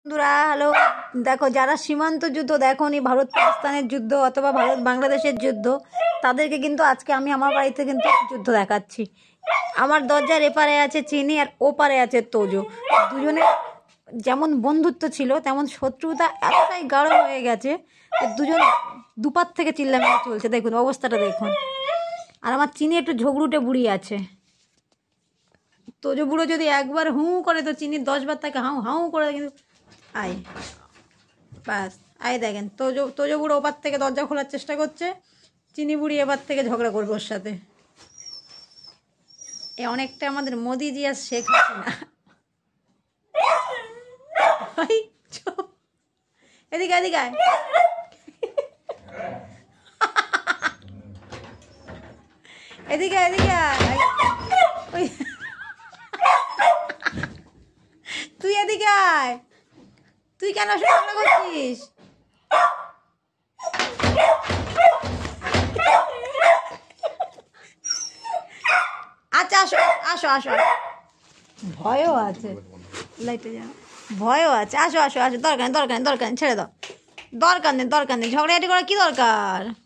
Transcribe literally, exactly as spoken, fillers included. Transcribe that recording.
বন্ধুরা হ্যালো, দেখো যারা সীমান্ত যুদ্ধ দেখোনি, ভারত পাকিস্তানের যুদ্ধ অথবা ভারত বাংলাদেশের যুদ্ধ, তাদেরকে কিন্তু আজকে আমি আমার বাড়িতে কিন্তু যুদ্ধ দেখাচ্ছি। আমার দরজার এপারে আছে চিনি আর ওপারে আছে তোজো। দুজনে যেমন বন্ধুত্ব ছিল তেমন শত্রুতা এতটাই গাঢ় হয়ে গেছে, দুজন দুপার থেকে চিল্লামিল্লি চলছে। দেখুন অবস্থাটা দেখুন। আর আমার চিনি একটু ঝগড়ুটে বুড়ি আছে। তোজো বুড়ো যদি একবার হুঁ করে তো চিনি দশবার তাকে হাউ হাউ করে, কিন্তু আয় ব্যাস আয় দেখেন তোজো তোজো বুড়ো ওপার থেকে দরজা খোলার চেষ্টা করছে, চিনি বুড়ি এবার থেকে ঝগড়া করবে ওর সাথে। এ অনেকটা আমাদের মোদিজি আর শেখ হাসিনা। এদিকে এদিকে আয়। এদিকে এদিকে আয়। ওই তুই এদিকে আয়। তুই কেন ঝগড়া করছিস? আচ্ছা আসো আসো আসো, ভয়ও আছে, লাইটে যা ভয়ও আছে। আসো আসো আসো, দরকার নেই দরকার নেই দরকার নেই, ছেড়ে দাও, দরকার নেই দরকার নেই, ঝগড়াঝাটি করা কি দরকার?